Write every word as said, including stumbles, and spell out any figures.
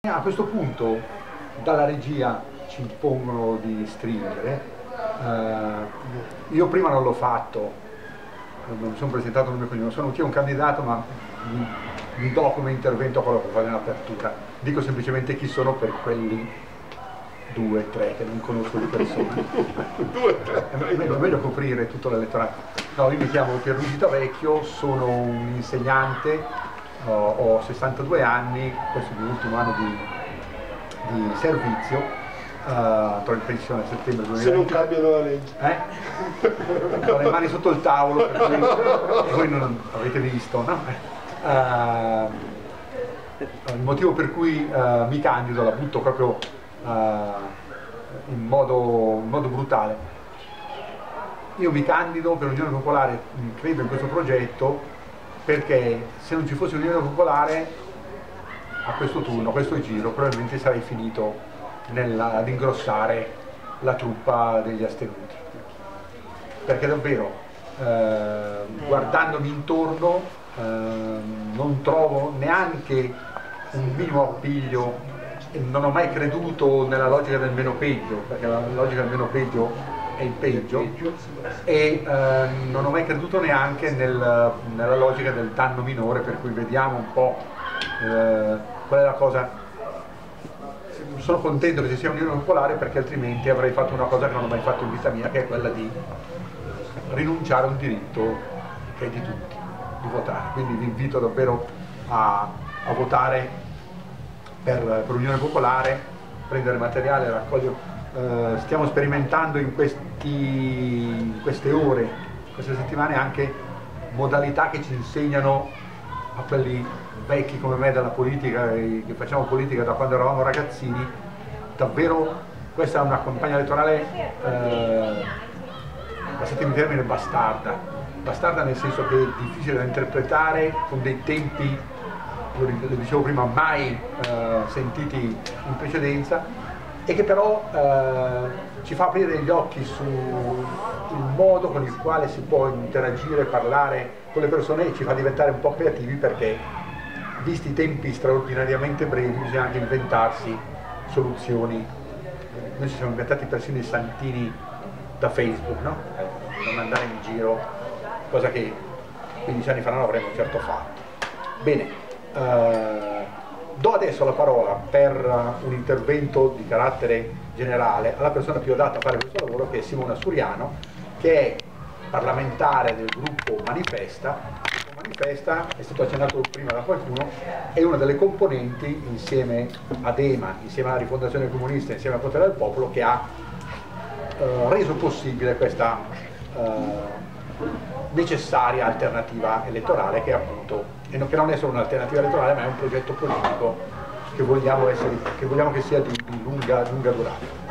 A questo punto dalla regia ci impongono di stringere, uh, io prima non l'ho fatto, non mi sono presentato nome e cognome, sono anch'io un candidato ma mi, mi do come intervento a quello che fa nell'apertura, dico semplicemente chi sono per quelli due, tre che non conosco di persona. Due, tre. È meglio, è meglio coprire tutto l'elettorato. No, io mi chiamo Pierluigi Tavecchio, sono un insegnante. Ho, ho sessantadue anni, questo è il mio ultimo anno di, di servizio, uh, andrò in pensione a settembre duemilaventi. Se non cambiano la legge. Eh? Ho le mani sotto il tavolo, per cui voi non avete visto, no? Uh, il motivo per cui uh, mi candido, la butto proprio uh, in, modo, in modo brutale. Io mi candido per l'Unione Popolare, credo in questo progetto, perché se non ci fosse l'Unione Popolare a questo turno, a questo giro, probabilmente sarei finito nella, ad ingrossare la truppa degli astenuti. Perché davvero, eh, guardandomi intorno, eh, non trovo neanche un minimo appiglio, e non ho mai creduto nella logica del meno peggio, perché la logica del meno peggio è il peggio, e eh, non ho mai creduto neanche nel, nella logica del danno minore, per cui vediamo un po' eh, qual è la cosa. Sono contento che ci sia un'Unione Popolare, perché altrimenti avrei fatto una cosa che non ho mai fatto in vita mia, che è quella di rinunciare a un diritto che è di tutti, di votare. Quindi vi invito davvero a, a votare per, per l'Unione Popolare, prendere materiale, raccogliere. Uh, stiamo sperimentando in, questi, in queste ore, queste settimane, anche modalità che ci insegnano a quelli vecchi come me della politica, che facciamo politica da quando eravamo ragazzini. Davvero questa è una campagna elettorale, uh, passatemi il termine, bastarda. Bastarda nel senso che è difficile da interpretare, con dei tempi, lo dicevo prima, mai uh, sentiti in precedenza, e che però eh, ci fa aprire gli occhi sul modo con il quale si può interagire, parlare con le persone, e ci fa diventare un po' creativi, perché visti i tempi straordinariamente brevi bisogna anche inventarsi soluzioni. Noi ci siamo inventati persino i santini da Facebook, no? Non andare in giro, cosa che quindici anni fa non avremmo certo fatto. Bene. Eh, Do adesso la parola per un intervento di carattere generale alla persona più adatta a fare questo lavoro, che è Simona Suriano, che è parlamentare del gruppo Manifesta. Manifesta, è stato accennato prima da qualcuno, è una delle componenti, insieme ad E M A, insieme alla Rifondazione Comunista, insieme a Potere del Popolo, che ha eh, reso possibile questa eh, necessaria alternativa elettorale, che è appunto, e che non è solo un'alternativa elettorale, ma è un progetto politico che vogliamo, essere, che, vogliamo che sia di, di lunga, lunga durata.